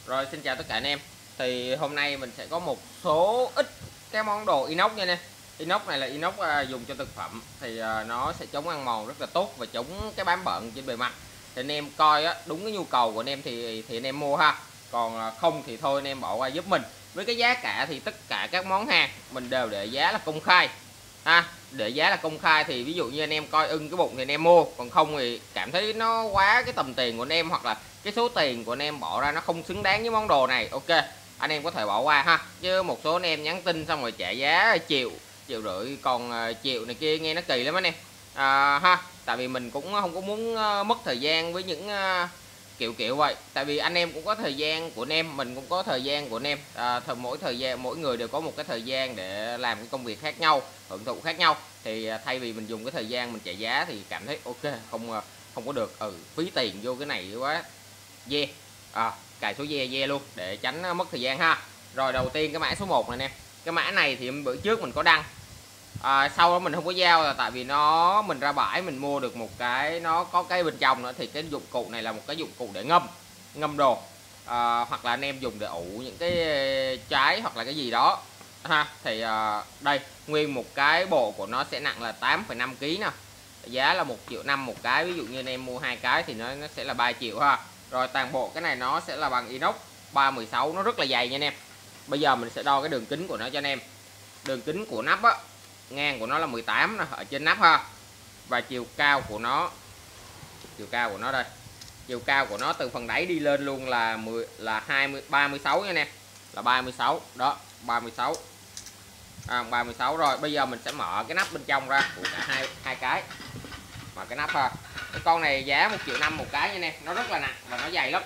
Rồi xin chào tất cả anh em. Thì hôm nay mình sẽ có một số ít cái món đồ inox nha anh em. Inox này là inox dùng cho thực phẩm thì nó sẽ chống ăn mòn rất là tốt và chống cái bám bẩn trên bề mặt. Thì anh em coi đúng cái nhu cầu của anh em thì anh em mua ha. Còn không thì thôi anh em bỏ qua giúp mình. Với cái giá cả thì tất cả các món hàng mình đều để giá là công khai ha. Để giá là công khai thì ví dụ như anh em coi ưng cái bụng thì anh em mua, còn không thì cảm thấy nó quá cái tầm tiền của anh em hoặc là cái số tiền của anh em bỏ ra nó không xứng đáng với món đồ này, ok anh em có thể bỏ qua ha. Chứ một số anh em nhắn tin xong rồi trả giá triệu rưỡi còn triệu này kia nghe nó kỳ lắm anh em ha. Tại vì mình cũng không có muốn mất thời gian với những kiểu vậy. Tại vì anh em cũng có thời gian của anh em, mình cũng có thời gian của anh em, mỗi người đều có một cái thời gian để làm cái công việc khác nhau, hưởng thụ khác nhau. Thì thay vì mình dùng cái thời gian mình chạy giá thì cảm thấy ok không có được, phí tiền vô cái này quá. Cài số ve luôn để tránh mất thời gian ha. Rồi đầu tiên cái mã số 1 này nè. Cái mã này thì bữa trước mình có đăng, sau đó mình không có giao là tại vì mình ra bãi mình mua được một cái nó có cái bên trong nữa. Thì cái dụng cụ này là một cái dụng cụ để ngâm đồ, hoặc là anh em dùng để ủ những cái trái hoặc là cái gì đó ha. Thì đây nguyên một cái bộ của nó sẽ nặng là 8,5 kg nè, giá là 1,5 triệu một cái. Ví dụ như anh em mua 2 cái thì nó sẽ là 3 triệu ha. Rồi toàn bộ cái này nó sẽ là bằng inox 316, nó rất là dày nha anh em. Bây giờ mình sẽ đo cái đường kính của nó cho anh em. Đường kính của nắp ngang của nó là 18 nè, ở trên nắp ha. Và chiều cao của nó đây, chiều cao của nó từ phần đáy đi lên luôn là 36 nha anh em, là 36 đó, 36 36. Rồi bây giờ mình sẽ mở cái nắp bên trong ra của cả hai cái. Mở cái nắp ha. Cái con này giá 1,5 triệu một cái nha anh em, nó rất là nặng và nó dày lắm.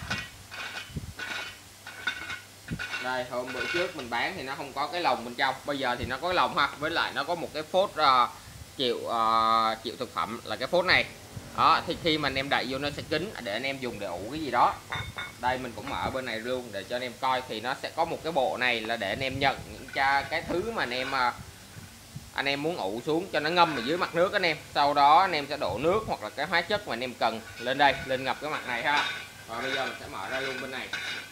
Đây hôm bữa trước mình bán thì nó không có cái lồng bên trong, bây giờ thì nó có cái lồng ha, với lại nó có một cái phốt chịu thực phẩm là cái phốt này đó. Thì khi mà anh em đậy vô nó sẽ kín để anh em dùng để ủ cái gì đó. Đây mình cũng mở bên này luôn để cho anh em coi. Thì nó sẽ có một cái bộ này là để anh em nhận những cái thứ mà anh em muốn ủ xuống cho nó ngâm ở dưới mặt nước anh em. Sau đó anh em sẽ đổ nước hoặc là cái hóa chất mà anh em cần lên đây, lên ngập cái mặt này ha. Và bây giờ mình sẽ mở ra luôn bên này.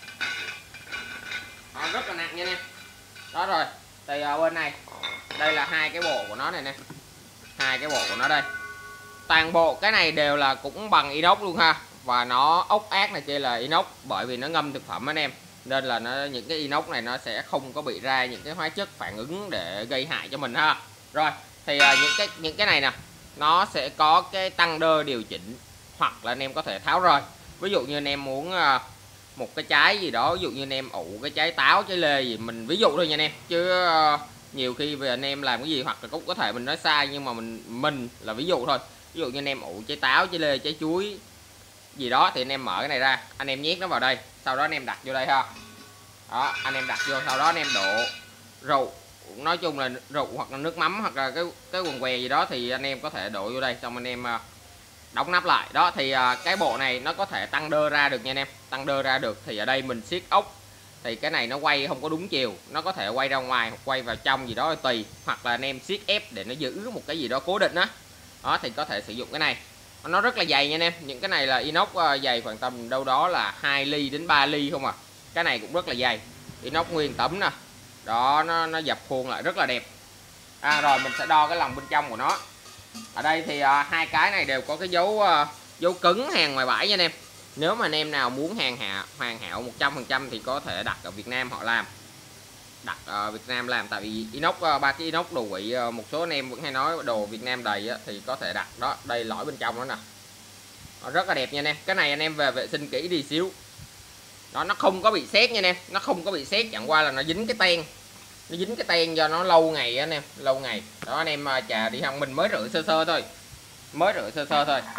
Nó rất là nặng nha anh em. Đó rồi, thì bên này đây là hai cái bộ của nó này nè. Hai cái bộ của nó đây. Toàn bộ cái này đều là cũng bằng inox luôn ha. Và nó ốc ác này kia là inox, bởi vì nó ngâm thực phẩm anh em. Nên là những cái inox này nó sẽ không có bị ra những cái hóa chất phản ứng để gây hại cho mình ha. Rồi, thì những cái này nè, nó sẽ có cái tăng đơ điều chỉnh, hoặc là anh em có thể tháo rời. Ví dụ như anh em muốn một cái trái gì đó, ví dụ như anh em ủ cái trái táo, trái lê gì, mình ví dụ thôi nha anh em, chứ nhiều khi về anh em làm cái gì hoặc là cũng có thể mình nói sai, nhưng mà mình là ví dụ thôi. Ví dụ như anh em ủ trái táo, trái lê, trái chuối gì đó thì anh em mở cái này ra, anh em nhét nó vào đây, sau đó anh em đặt vô đây ha. Đó, anh em đặt vô, sau đó anh em đổ rượu, nói chung là rượu hoặc là nước mắm hoặc là cái quần què gì đó thì anh em có thể đổ vô đây, xong anh em đóng nắp lại. Đó thì cái bộ này nó có thể tăng đơ ra được nha anh em, tăng đơ ra được. Thì ở đây mình siết ốc thì cái này nó quay không có đúng chiều, nó có thể quay ra ngoài hoặc quay vào trong gì đó tùy, hoặc là anh em siết ép để nó giữ một cái gì đó cố định á. Đó thì có thể sử dụng cái này, nó rất là dày nha anh em. Những cái này là inox dày khoảng tầm đâu đó là 2 ly đến 3 ly không à. Cái này cũng rất là dày, inox nguyên tấm nè. Đó, nó dập khuôn lại rất là đẹp. Rồi mình sẽ đo cái lòng bên trong của nó. Ở đây thì hai cái này đều có cái dấu cứng hàng ngoài bãi nha anh em. Nếu mà anh em nào muốn hoàn hảo 100% thì có thể đặt ở Việt Nam họ làm. Đặt ở Việt Nam làm, tại vì inox, ba cái inox đồ quỵ, một số anh em vẫn hay nói đồ Việt Nam đầy thì có thể đặt. Đó, đây lõi bên trong đó nè, nó rất là đẹp nha anh em. Cái này anh em về vệ sinh kỹ đi xíu. Đó, nó không có bị sét nha anh em, nó không có bị sét, chẳng qua là nó dính cái ten. Nó dính cái ten do nó lâu ngày anh em, lâu ngày. Đó anh em chà đi không, mình mới rửa sơ sơ thôi. Mới rửa sơ sơ thôi.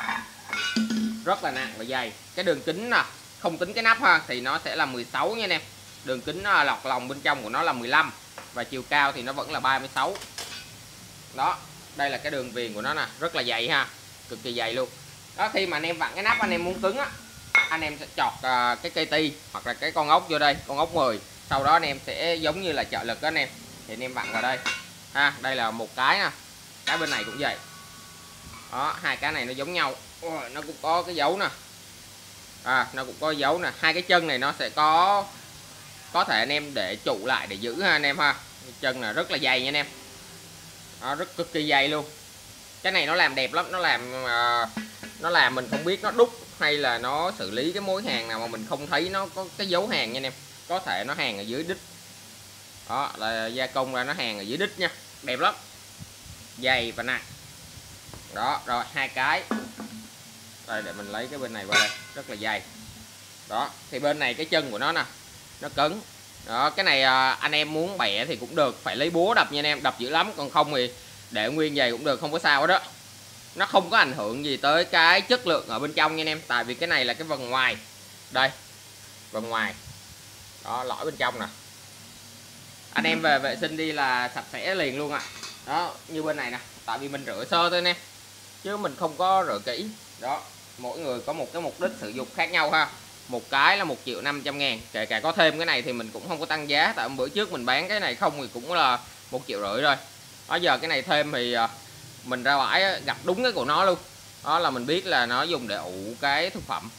Rất là nặng và dày. Cái đường kính nè, không tính cái nắp ha, thì nó sẽ là 16 nha anh em. Đường kính lọt lòng bên trong của nó là 15. Và chiều cao thì nó vẫn là 36. Đó, đây là cái đường viền của nó nè, rất là dày ha, cực kỳ dày luôn. Đó, khi mà anh em vặn cái nắp, anh em muốn cứng á, anh em sẽ chọt cái cây ti hoặc là cái con ốc vô đây, con ốc 10. Sau đó anh em sẽ giống như là trợ lực đó anh em, thì anh em vặn vào đây ha. Đây là một cái nè, cái bên này cũng vậy. Đó, hai cái này nó giống nhau. Nó cũng có cái dấu nè. Nó cũng có dấu nè. Hai cái chân này nó sẽ có thể anh em để trụ lại để giữ ha anh em ha. Cái chân là rất là dày nha anh em. Rất cực kỳ dày luôn. Cái này nó làm đẹp lắm, nó làm mình không biết nó đúc hay là nó xử lý cái mối hàng nào mà mình không thấy nó có cái dấu hàng nha anh em. Có thể nó hàng ở dưới đít. Đó là gia công ra nó hàng ở dưới đít nha. Đẹp lắm. Dày và nặng. Đó, rồi hai cái. Đây để mình lấy cái bên này qua đây, rất là dày. Đó, thì bên này cái chân của nó nè, nó cứng. Đó, cái này anh em muốn bẻ thì cũng được, phải lấy búa đập nha anh em, đập dữ lắm, còn không thì để nguyên vậy cũng được, không có sao hết đó. Nó không có ảnh hưởng gì tới cái chất lượng ở bên trong nha anh em, tại vì cái này là cái phần ngoài. Đây, phần ngoài. Đó, lõi bên trong nè. Anh em về vệ sinh đi là sạch sẽ liền luôn ạ. Đó, như bên này nè, tại vì mình rửa sơ thôi nè, chứ mình không có rửa kỹ. Đó, mỗi người có một cái mục đích sử dụng khác nhau ha. Một cái là 1.500.000, kể cả có thêm cái này thì mình cũng không có tăng giá, tại bữa trước mình bán cái này không thì cũng là 1,5 triệu rồi. Đó giờ cái này thêm thì mình ra bãi gặp đúng cái của nó luôn. Đó là mình biết là nó dùng để ủ cái thực phẩm,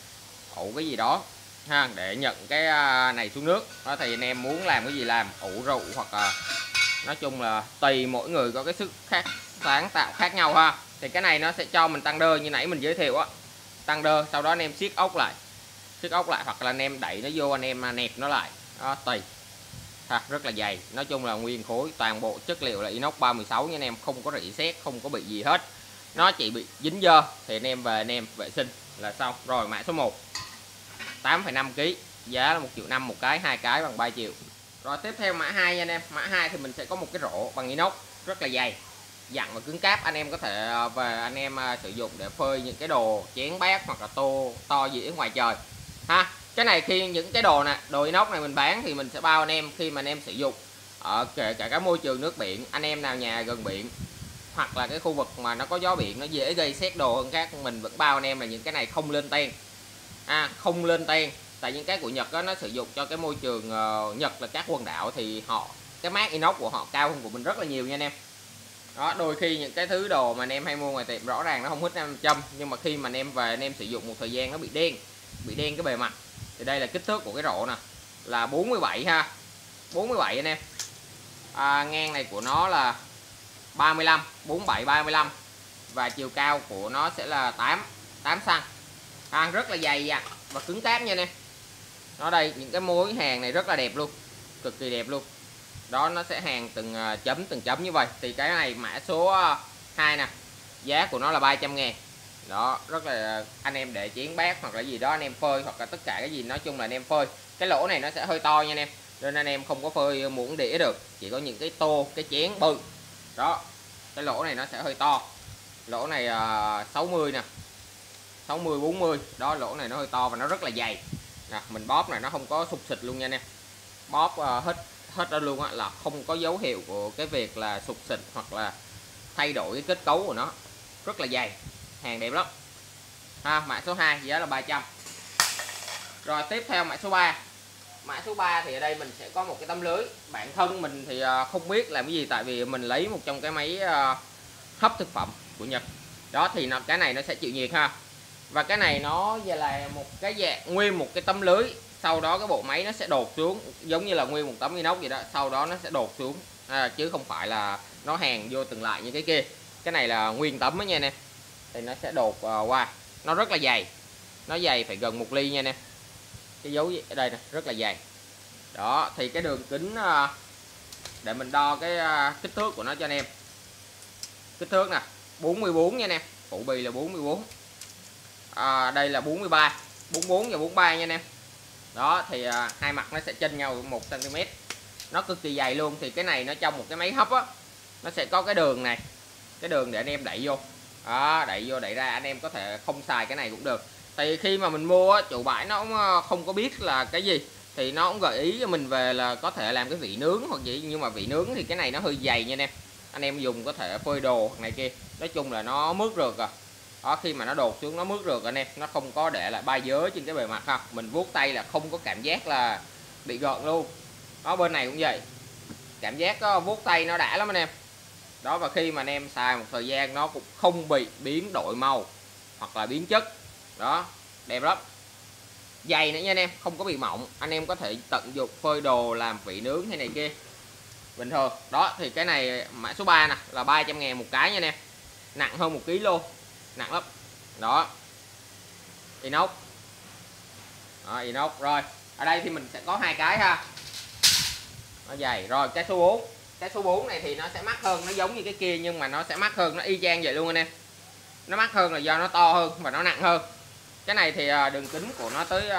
ủ cái gì đó ha, để nhận cái này xuống nước. Đó thì anh em muốn làm cái gì làm, ủ rượu hoặc là nói chung là tùy mỗi người có cái sức sáng tạo khác nhau ha. Thì cái này nó sẽ cho mình tăng đơ như nãy mình giới thiệu á, tăng đơ, sau đó anh em siết ốc lại, hoặc là anh em đẩy nó vô, anh em nẹp nó lại. Đó, tùy ha, rất là dày. Nói chung là nguyên khối, toàn bộ chất liệu là inox 316 nha anh em, không có rỉ sét, không có bị gì hết. Nó chỉ bị dính dơ thì anh em về anh em vệ sinh là xong. Rồi mã số 1 8,5 kg, giá là 1,5 triệu một cái, hai cái bằng 3 triệu. Rồi tiếp theo mã 2 nha anh em. Mã 2 thì mình sẽ có một cái rổ bằng inox rất là dày, dặn và cứng cáp. Anh em có thể về anh em sử dụng để phơi những cái đồ chén bát hoặc là tô to dĩa ngoài trời ha. Cái này khi những cái đồ inox này mình bán thì mình sẽ bao anh em khi mà anh em sử dụng ở kể cả các môi trường nước biển, anh em nào nhà gần biển hoặc là cái khu vực mà nó có gió biển, nó dễ gây sét đồ hơn khác, mình vẫn bao anh em là những cái này không lên ten. Không lên ten, tại những cái của Nhật đó, nó sử dụng cho cái môi trường Nhật là các quần đảo thì cái mác inox của họ cao hơn của mình rất là nhiều nha anh em. Đó, đôi khi những cái thứ đồ mà anh em hay mua ngoài tiệm rõ ràng nó không hít nam châm, nhưng mà khi mà anh em về anh em sử dụng một thời gian nó bị đen cái bề mặt. Thì đây là kích thước của cái rổ nè, là 47 ha, 47 anh em. Ngang này của nó là 35, 47 35 và chiều cao của nó sẽ là 8 cm. Rất là dày dặn và cứng cáp nha anh em. Nó đây, những cái mối hàng này rất là đẹp luôn, cực kỳ đẹp luôn. Đó, nó sẽ hàng từng chấm như vậy. Thì cái này mã số 2 nè, giá của nó là 300.000. Đó, rất là anh em để chén bát hoặc là gì đó anh em phơi, hoặc là tất cả cái gì nói chung là anh em phơi. Cái lỗ này nó sẽ hơi to nha anh em, nên anh em không có phơi muỗng đĩa được, chỉ có những cái tô, cái chén bự. Đó, cái lỗ này nó sẽ hơi to. Lỗ này 60 nè, 60 40. Đó, lỗ này nó hơi to và nó rất là dày nè. Mình bóp này nó không có sụp xịt luôn nha anh em, bóp hết ra luôn á, là không có dấu hiệu của cái việc là sụp xịt hoặc là thay đổi cái kết cấu của nó. Rất là dày, hàng đẹp lắm ha. Mã số 2 giá là 300. Rồi tiếp theo mã số 3. Mã số 3 thì ở đây mình sẽ có một cái tấm lưới. Bản thân mình thì không biết làm cái gì, tại vì mình lấy một trong cái máy hấp thực phẩm của Nhật. Đó thì cái này nó sẽ chịu nhiệt ha. Và cái này nó giờ là một cái dạng nguyên một cái tấm lưới, sau đó cái bộ máy nó sẽ đột xuống giống như là nguyên một tấm inox vậy đó, sau đó nó sẽ đột xuống chứ không phải là nó hàng vô từng lại như cái kia. Cái này là nguyên tấm đó nha anh em. Thì nó sẽ đột qua, nó rất là dày, nó dày phải gần 1 ly nha anh em. Cái dấu ở đây nè, rất là dày. Đó thì cái đường kính để mình đo cái kích thước của nó cho anh em. Kích thước nè 44 nha anh em, phụ bì là 44. Đây là 43, 44 và 43 nha anh em. Đó thì hai mặt nó sẽ chênh nhau 1 cm. Nó cực kỳ dày luôn. Thì cái này nó trong một cái máy hấp á, nó sẽ có cái đường này, cái đường để anh em đẩy vô. Đó, đẩy vô đẩy ra, anh em có thể không xài cái này cũng được. Thì khi mà mình mua á, chủ bãi nó cũng không có biết là cái gì, thì nó cũng gợi ý cho mình về là có thể làm cái vị nướng hoặc gì, nhưng mà vị nướng thì cái này nó hơi dày nha anh em. Anh em dùng có thể phơi đồ này kia, nói chung là nó mướt rượt à. Đó, khi mà nó đột xuống nó mướt rượt anh em, nó không có để lại bay dớ trên cái bề mặt ha. Mình vuốt tay là không có cảm giác là bị gợn luôn. Đó, bên này cũng vậy, cảm giác vuốt tay nó đã lắm anh em. Đó, và khi mà anh em xài một thời gian nó cũng không bị biến đổi màu hoặc là biến chất. Đó, đẹp lắm. dày nữa nha anh em, không có bị mỏng. Anh em có thể tận dụng phơi đồ làm vị nướng hay này kia bình thường. Đó thì cái này mã số 3 nè là 300.000 một cái nha anh em, nặng hơn 1 kg luôn, nặng lắm. Đó, inox. Đó, inox. Rồi ở đây thì mình sẽ có 2 cái ha, nó dày. Rồi cái số 4, cái số 4 này thì nó sẽ mắc hơn, nó giống như cái kia nhưng mà nó sẽ mắc hơn, nó y chang vậy luôn anh em. Nó mắc hơn là do nó to hơn và nó nặng hơn. Cái này thì đường kính của nó tới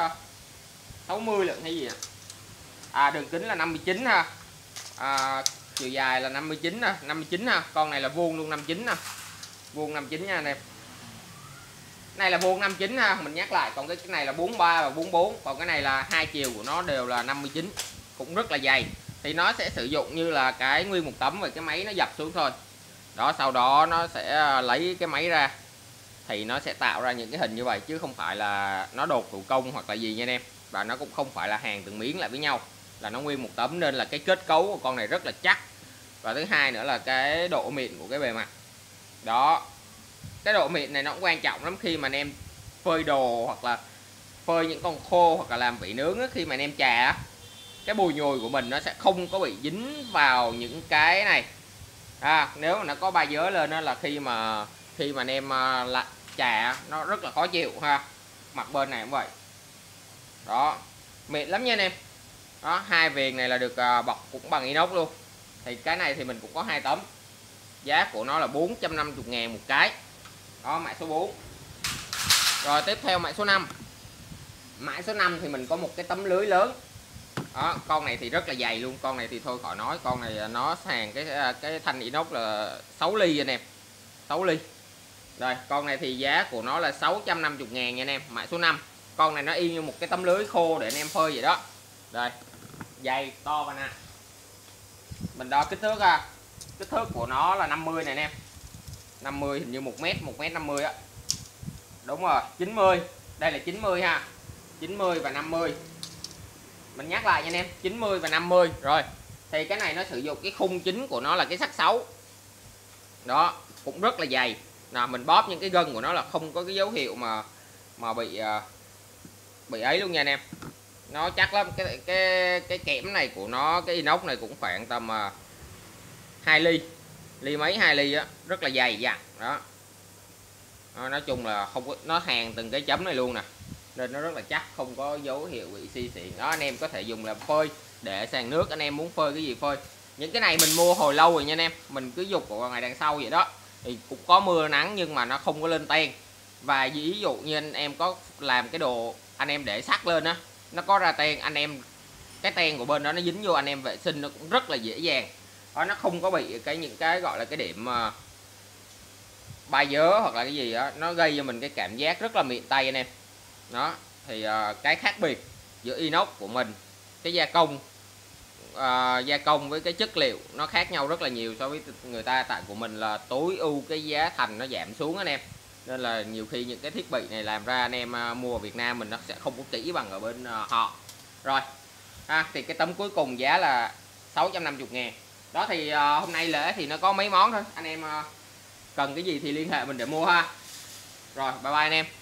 60 lận hay gì nè. Đường kính là 59 ha. Chiều dài là 59 ha, 59 ha. Con này là vuông luôn 59 nè. Vuông 59 nha anh em. Này là vuông 59 ha, mình nhắc lại. Còn cái này là 43 và 44. Còn cái này là hai chiều của nó đều là 59, cũng rất là dày. Thì nó sẽ sử dụng như là cái nguyên một tấm, về cái máy nó dập xuống thôi. Đó, sau đó nó sẽ lấy cái máy ra thì nó sẽ tạo ra những cái hình như vậy, chứ không phải là nó đột thủ công hoặc là gì nha anh em. Và nó cũng không phải là hàng từng miếng lại với nhau, là nó nguyên một tấm, nên là cái kết cấu của con này rất là chắc. Và thứ hai nữa là cái độ mịn của cái bề mặt. Đó, cái độ mịn này nó cũng quan trọng lắm khi mà anh em phơi đồ hoặc là phơi những con khô hoặc là làm vị nướng á. Khi mà anh em chà, cái bùi nhùi của mình nó sẽ không có bị dính vào những cái này. Nếu mà nó có ba dớ lên đó là khi mà anh em chà nó rất là khó chịu ha. Mặt bên này cũng vậy. Đó, mịn lắm nha anh em. Đó, hai viền này là được bọc cũng bằng inox luôn. Thì cái này thì mình cũng có 2 tấm. Giá của nó là 450.000 một cái. Đó, mã số 4. Rồi tiếp theo mã số 5. Mã số 5 thì mình có một cái tấm lưới lớn. Đó, con này thì rất là dày luôn. Con này thì thôi khỏi nói, con này nó sàn cái thanh inox là 6 ly anh em. 6 ly. Rồi, con này thì giá của nó là 650.000 nha anh em, mã số 5. Con này nó y như một cái tấm lưới khô để anh em phơi vậy đó. Rồi, dày to và nặng. Mình đo kích thước ha. Kích thước của nó là 50 này anh em. 50 hình như 1m, 1m50 á. Đúng rồi, 90. Đây là 90 ha. 90 và 50. Mình nhắc lại nha anh em, 90 và 50. Rồi, thì cái này nó sử dụng cái khung chính của nó là cái sắt 6. Đó, cũng rất là dày. Nào, mình bóp những cái gân của nó là không có cái dấu hiệu mà bị ấy luôn nha anh em. Nó chắc lắm. Cái kẽm này của nó, cái inox này cũng khoảng tầm 2 ly. Ly mấy 2 ly á, rất là dày dặn đó. Nói chung là không có, nó hàng từng cái chấm này luôn nè. Nên nó rất là chắc, không có dấu hiệu bị xi xịn. Đó, anh em có thể dùng làm phơi để sàn nước, anh em muốn phơi cái gì phơi. Những cái này mình mua hồi lâu rồi nha anh em. Mình cứ dục vào ngày đằng sau vậy đó. Thì cũng có mưa nắng nhưng mà nó không có lên ten. Và ví dụ như anh em có làm cái đồ anh em để sắt lên á, nó có ra ten, anh em cái ten của bên đó nó dính vô, anh em vệ sinh nó cũng rất là dễ dàng. Đó, nó không có bị những cái gọi là cái điểm ba dớ hoặc là cái gì đó, nó gây cho mình cái cảm giác rất là mịn tay anh em. Đó thì cái khác biệt giữa inox của mình, cái gia công với cái chất liệu nó khác nhau rất là nhiều so với người ta. Tại của mình là tối ưu cái giá thành nó giảm xuống anh em, nên là nhiều khi những cái thiết bị này làm ra anh em mua ở Việt Nam mình nó sẽ không có kỹ bằng ở bên họ. Rồi thì cái tấm cuối cùng giá là 650.000. Đó thì hôm nay lễ thì nó có mấy món thôi, anh em cần cái gì thì liên hệ mình để mua ha. Rồi bye bye anh em.